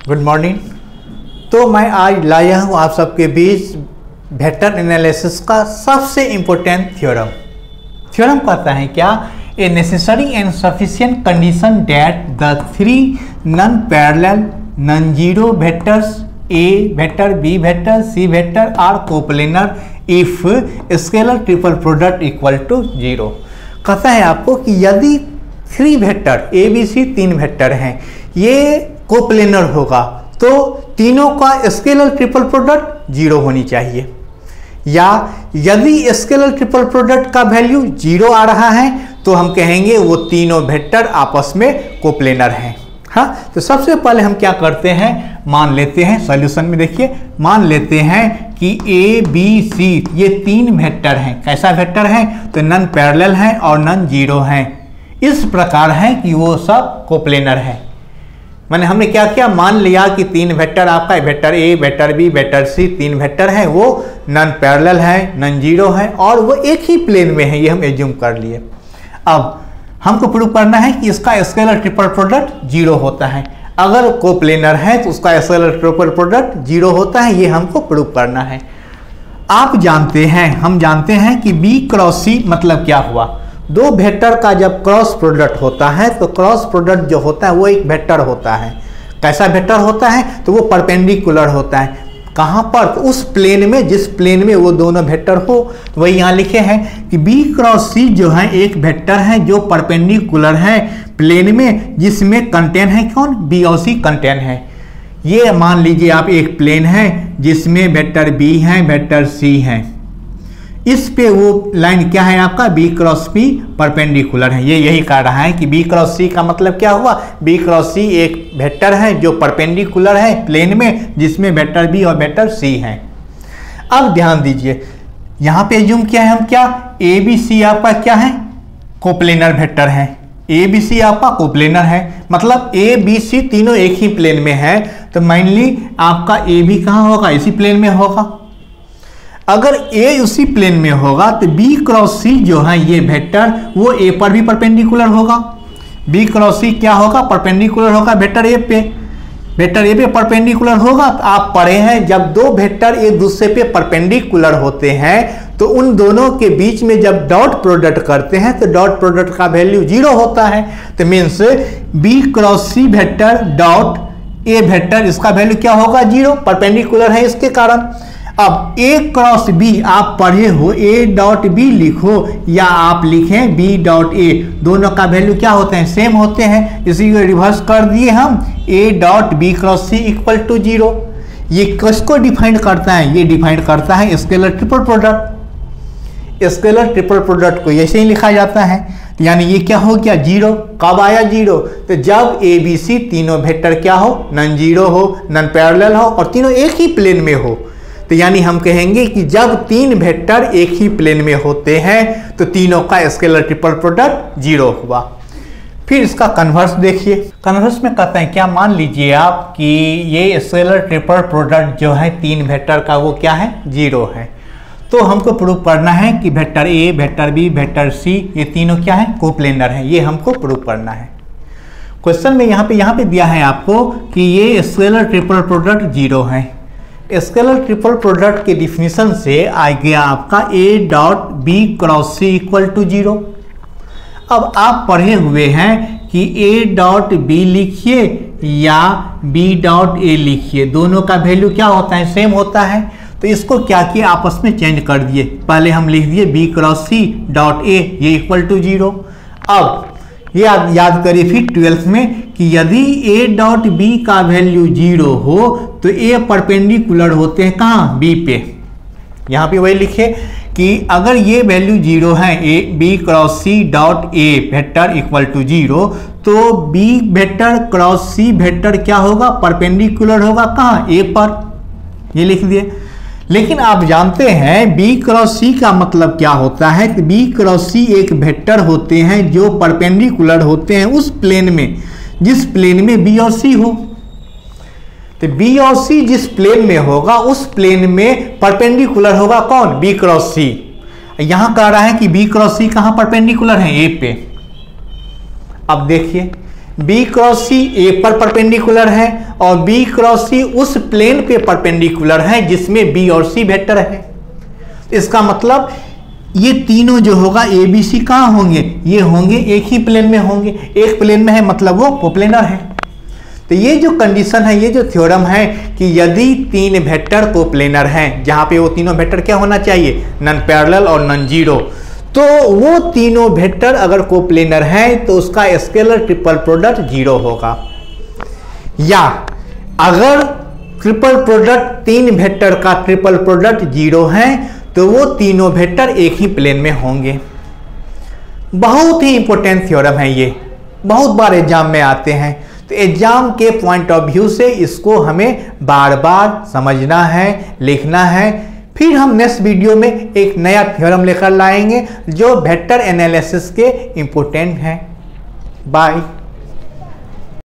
Good morning. तो मैं आज लाया हूँ आप सबके बीच वेक्टर एनालिसिस का सबसे इम्पोर्टेंट थ्योरम कहता है क्या, a necessary and sufficient condition that the three non parallel non zero vectors A vector B vector C vector are coplanar if scalar triple product equal to 0। कहता है आपको कि यदि three vector A B C तीन vector हैं, ये coplanar होगा तो तीनों का स्केलर ट्रिपल प्रोडक्ट 0 होनी चाहिए, या यदि स्केलर ट्रिपल प्रोडक्ट का वैल्यू 0 आ रहा है तो हम कहेंगे वो तीनों वेक्टर आपस में कोप्लेनर हैं। हाँ, तो सबसे पहले हम क्या करते हैं, मान लेते हैं सॉल्यूशन में, देखिए मान लेते हैं कि ए बी सी ये तीन वेक्टर हैं। कैसा वेक्टर है, तो नॉन पैरेलल हैं और नॉन जीरो हैं। इस प्रकार है कि वो सब कोप्लेनर हैं। मैंने हमने क्या किया, मान लिया कि तीन वेक्टर आपका vector A vector B vector C तीन वेक्टर हैं, वो नॉन पैरेलल है नॉन जीरो है और वो एक ही प्लेन में है, ये हम एज्यूम कर लिए। अब हमको प्रूव करना है कि इसका स्केलर ट्रिपल प्रोडक्ट 0 होता है। अगर कोप्लेनर है तो उसका स्केलर ट्रिपल प्रोडक्ट 0 होता है, ये हमको प्रूव करना है। आप जानते हैं, हम जानते हैं कि बी क्रॉस सी मतलब क्या हुआ, दो वेक्टर का जब क्रॉस प्रोडक्ट होता है तो क्रॉस प्रोडक्ट जो होता है वो एक वेक्टर होता है। कैसा वेक्टर होता है, तो वो परपेंडिकुलर होता है। कहाँ पर, तो उस प्लेन में जिस प्लेन में वो दोनों वेक्टर हो। तो वही यहाँ लिखे हैं कि बी क्रॉस सी जो है एक वेक्टर है जो परपेंडिकुलर है प्लेन में, जिसमें कंटेन है कौन, बी और सी कंटेन है। ये मान लीजिए आप एक प्लेन है जिसमें वेक्टर बी है वेक्टर सी है, इस पे वो लाइन क्या है आपका, बी क्रॉस सी परपेंडिकुलर है। ये यही कह रहा है कि बी क्रॉस सी का मतलब क्या हुआ, बी क्रॉस सी एक वेक्टर है जो परपेंडिकुलर है प्लेन में, जिसमें वेक्टर बी और वेक्टर सी है। अब ध्यान दीजिए, यहाँ पे एज्यूम किया है हम क्या, ए बी सी आपका क्या है, कोप्लेनर वेक्टर है। ए बी सी आपका कोप्लेनर है, मतलब ए बी सी तीनों एक ही प्लेन में है। तो मेनली आपका ए बी कहाँ होगा, इसी प्लेन में होगा। अगर ए उसी प्लेन में होगा तो बी क्रॉस सी जो है ये वेक्टर वो ए पर भी परपेंडिकुलर होगा। बी क्रॉस सी क्या होगा, परपेंडिकुलर होगा वेक्टर ए पे। वेक्टर ए पे परपेंडिकुलर होगा तो आप पढ़े हैं जब दो वेक्टर एक दूसरे पे परपेंडिकुलर होते हैं तो उन दोनों के बीच में जब डॉट प्रोडक्ट करते हैं तो डॉट प्रोडक्ट का वैल्यू 0 होता है। तो means B cross C vector dot A vector, इसका वैल्यू क्या होगा, 0, परपेंडिकुलर है इसके कारण। अब ए क्रॉस बी आप पढ़े हो, ए डॉट बी लिखो या आप लिखें बी डॉट ए, दोनों का वैल्यू क्या होते हैं, सेम होते हैं। इसी को रिवर्स कर दिए हम, A dot B cross C equal to 0। ये किसको डिफाइन करता है, ये डिफाइन करता है scalar triple product. Scalar triple product को ऐसे ही लिखा जाता है, यानी ये क्या हो गया, 0। कब आया 0, तो जब ए बी सी तीनों वेक्टर क्या हो, नॉन जीरो हो नॉन पैरेलल हो और तीनों एक ही प्लेन में हो। तो यानी हम कहेंगे कि जब तीन वेक्टर एक ही प्लेन में होते हैं तो तीनों का स्केलर ट्रिपल प्रोडक्ट 0 हुआ। फिर इसका कन्वर्स देखिए, कन्वर्स में कहते हैं क्या, मान लीजिए आप कि ये स्केलर ट्रिपल प्रोडक्ट जो है तीन वेक्टर का वो क्या है, 0 है। तो हमको प्रूव करना है कि vector A vector B vector C ये तीनों क्या है, कोप्लेनर है। ये हमको प्रूव करना है। क्वेश्चन में यहाँ पे दिया है आपको कि ये स्केलर ट्रिपल प्रोडक्ट 0 है। स्केलर ट्रिपल प्रोडक्ट के डिफिनीशन से आ गया आपका A dot B cross C equal to 0। अब आप पढ़े हुए हैं कि ए डॉट बी लिखिए या बी डॉट ए लिखिए, दोनों का वैल्यू क्या होता है, सेम होता है। तो इसको क्या किया, आपस में चेंज कर दिए। पहले हम लिख दिए B cross C dot A, ये इक्वल टू 0। अब ये आप याद करिए फिर 12th में कि यदि ए डॉट बी का वैल्यू 0 हो तो ए परपेंडिकुलर होते हैं कहाँ, बी पे। यहाँ पे वही लिखे कि अगर ये वैल्यू 0 है, A B cross C dot A vector equal to 0, तो B vector cross C vector क्या होगा, परपेंडिकुलर होगा कहाँ, ए पर। ये लिख दिए। लेकिन आप जानते हैं बी क्रॉस सी का मतलब क्या होता है, कि बी क्रॉस सी एक वेक्टर होते हैं जो परपेंडिकुलर होते हैं उस प्लेन में जिस प्लेन में बी और सी हो। तो बी और सी जिस प्लेन में होगा उस प्लेन में परपेंडिकुलर होगा कौन, बी क्रॉस सी। यहां कह रहा है कि बी क्रॉस सी कहां परपेंडिकुलर है, ए पे। अब देखिए बी क्रॉस सी ए पर परपेंडिकुलर है और बी क्रॉस सी उस प्लेन पे परपेंडिकुलर है जिसमें बी और सी वेक्टर है। इसका मतलब ये तीनों जो होगा ए बी सी कहाँ होंगे, ये होंगे एक ही प्लेन में होंगे, एक प्लेन में है मतलब वो कोप्लेनर है। तो ये जो कंडीशन है, ये जो थ्योरम है कि यदि तीन वेक्टर कोप्लेनर हैं, जहाँ पे वो तीनों वेक्टर क्या होना चाहिए, नॉन पैरेलल और नॉन जीरो, तो वो तीनों वेक्टर अगर कोप्लेनर हैं तो उसका स्केलर ट्रिपल प्रोडक्ट जीरो होगा। या अगर ट्रिपल प्रोडक्ट तीन वेक्टर का ट्रिपल प्रोडक्ट जीरो है तो वो तीनों वेक्टर एक ही प्लेन में होंगे। बहुत ही इंपॉर्टेंट थ्योरम है ये, बहुत बार एग्जाम में आते हैं। तो एग्जाम के पॉइंट ऑफ व्यू से इसको हमें बार बार समझना है, लिखना है। फिर हम नेक्स्ट वीडियो में एक नया थ्योरम लेकर लाएंगे जो वेक्टर एनालिसिस के इंपॉर्टेंट हैं। बाय।